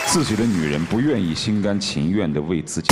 自己的女人不愿意心甘情愿地为自己。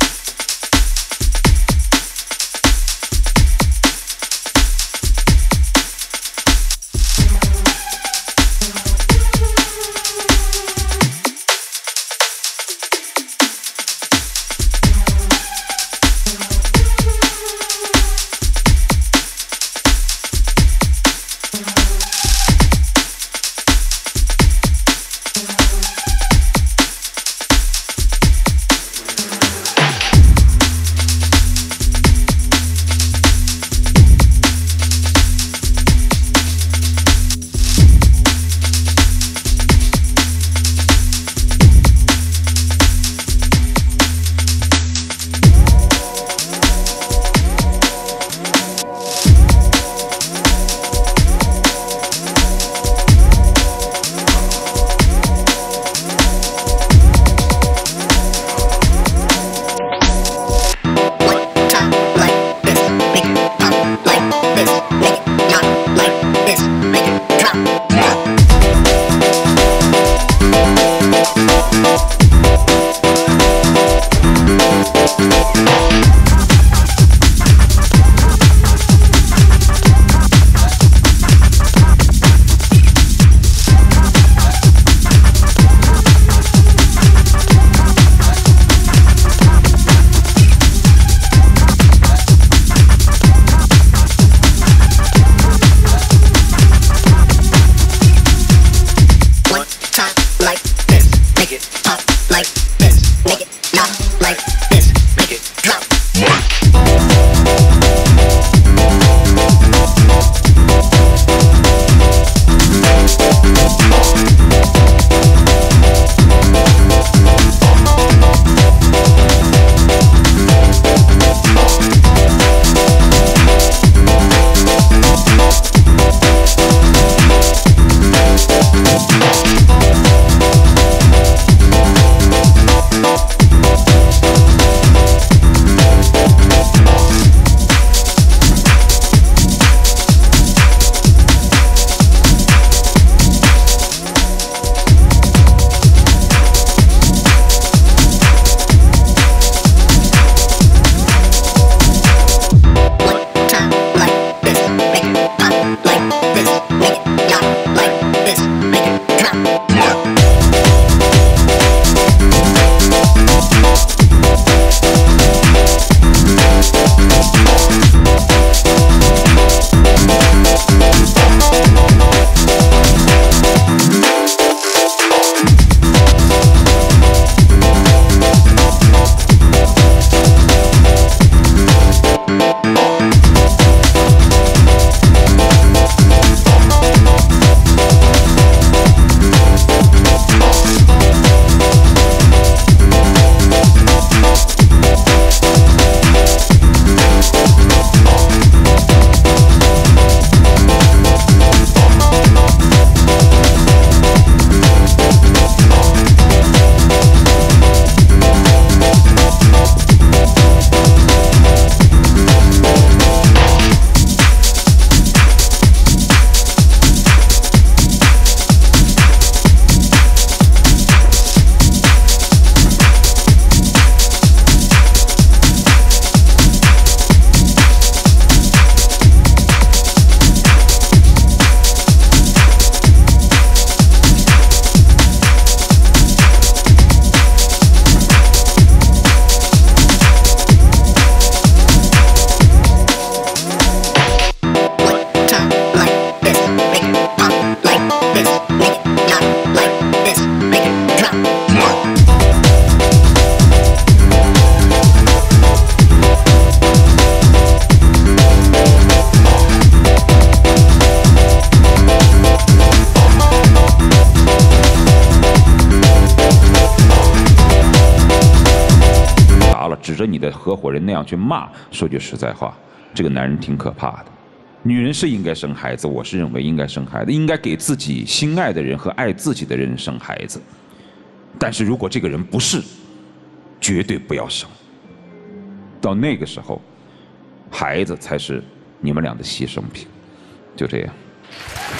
指着你的合伙人那样去骂，说句实在话，这个男人挺可怕的。女人是应该生孩子，我是认为应该生孩子，应该给自己心爱的人和爱自己的人生孩子。但是如果这个人不是，绝对不要生。到那个时候，孩子才是你们俩的牺牲品。就这样。